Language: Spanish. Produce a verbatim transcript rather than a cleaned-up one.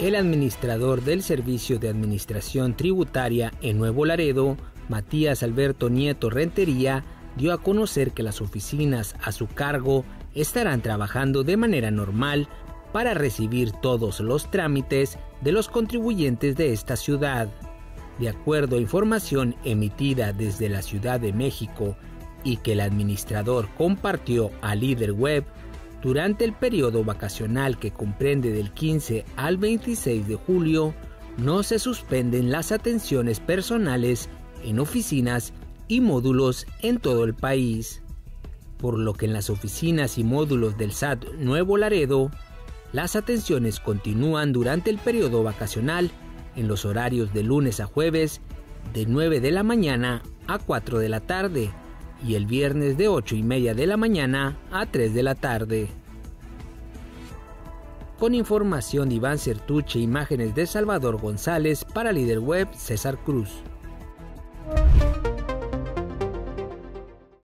El administrador del Servicio de Administración Tributaria en Nuevo Laredo, Matías Alberto Nieto Rentería, dio a conocer que las oficinas a su cargo estarán trabajando de manera normal para recibir todos los trámites de los contribuyentes de esta ciudad. De acuerdo a información emitida desde la Ciudad de México y que el administrador compartió a Líder Web, durante el periodo vacacional que comprende del quince al veintiséis de julio, no se suspenden las atenciones personales en oficinas y módulos en todo el país, por lo que en las oficinas y módulos del S A T Nuevo Laredo, las atenciones continúan durante el periodo vacacional en los horarios de lunes a jueves de nueve de la mañana a cuatro de la tarde y el viernes de ocho y media de la mañana a tres de la tarde. Con información de Iván Certuche, imágenes de Salvador González, para Líder Web, César Cruz.